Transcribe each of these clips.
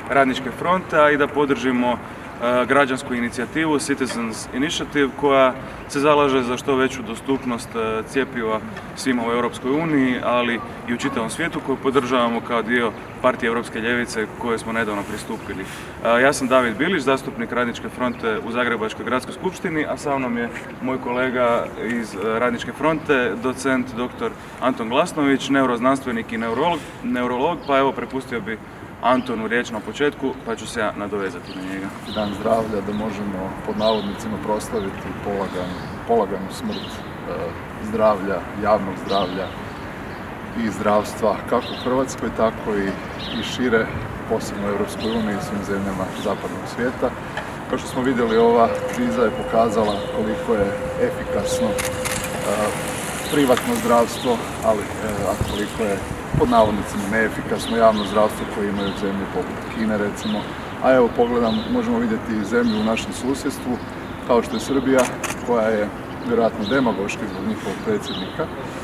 Radničke fronte, a i da podržimo građansku inicijativu Citizens Initiative koja se zalaže za što veću dostupnost cjepiva svima u Europskoj uniji, ali i u čitavom svijetu, koju podržavamo kao dio partije Europske ljevice koje smo nedavno pristupili. Ja sam Bilić, zastupnik Radničke fronte u Zagrebačkoj Gradskoj skupštini, a sa mnom je moj kolega iz Radničke fronte, docent dr. Anton Glasnović, neuroznanstvenik i neurolog, pa evo prepustio bi Antonu riječ na početku, pa ću se ja nadovezati na njega. Dan zdravlja, da možemo pod navodnicima proslaviti polaganu smrt zdravlja, javnog zdravlja i zdravstva kako u Hrvatskoj, tako i šire, posebno u Europskoj uniji i svim zemljama zapadnog svijeta. Kao što smo vidjeli, ova kriza je pokazala koliko je efikasno privatno zdravstvo, ali koliko je pod navodnicima neefikasno javno zdravstvo koje imaju zemlje poput Kine recimo. A evo možemo vidjeti i zemlju u našem susjedstvu kao što je Srbija, koja je vjerojatno demagoški zbog njihovog predsjednika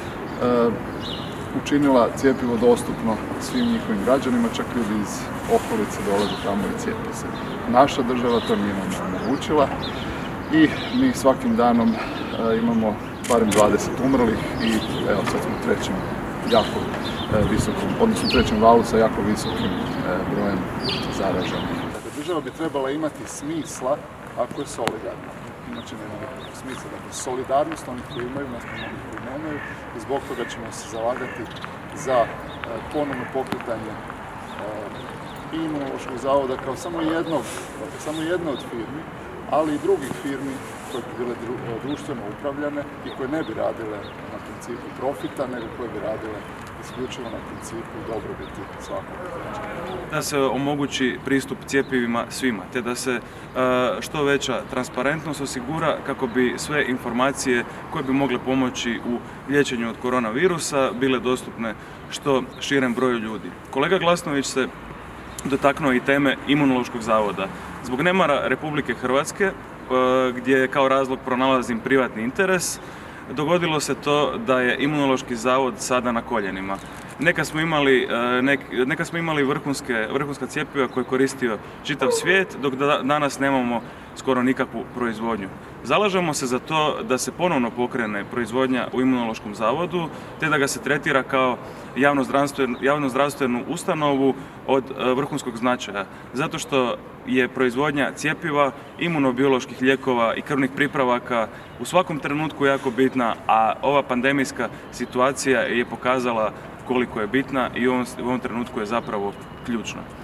učinila cjepivo dostupno svim njihovim građanima, čak ljudi iz okolice dolaze tamo i cijepe se. Naša država to nije nam omogućila i mi svakim danom imamo barem 20 umrlih i evo sad smo u trećem jako visokom, odnosno trećem valu sa jako visokim brojem zaraženih. Dakle, država bi trebala imati smisla ako je solidarna. Inače nema nekakvog smisla. Dakle, solidarnost onih koji imaju, naspram onih koji nemaju, i zbog toga ćemo se zalagati za ponovno pokretanje i Imunološkog zavoda kao samo jedne od firmi, ali i drugih firmi koje bi bile društveno upravljane i koje ne bi radile na principu profita, nego koje bi radile isključivo na principu dobrobiti svakog građana. Da se omogući pristup cjepivima svima, te da se što veća transparentnost osigura kako bi sve informacije koje bi mogle pomoći u liječenju od koronavirusa bile dostupne što širem broju ljudi. Kolega Glasnović se dotaknuo i teme Imunološkog zavoda. Zbog nemara Republike Hrvatske, gdje kao razlog pronalazim privatni interes, dogodilo se to da je Imunološki zavod sada na koljenima. Neka smo imali vrhunska cjepiva koje je koristio čitav svijet, dok danas nemamo skoro nikakvu proizvodnju. Zalažemo se za to da se ponovno pokrene proizvodnja u Imunološkom zavodu, te da ga se tretira kao javnozdravstvenu ustanovu od vrhunskog značaja. Zato što je proizvodnja cjepiva, imunobioloških lijekova i krvnih pripravaka u svakom trenutku jako bitna, a ova pandemijska situacija je pokazala koliko je bitna i u ovom trenutku je zapravo ključna.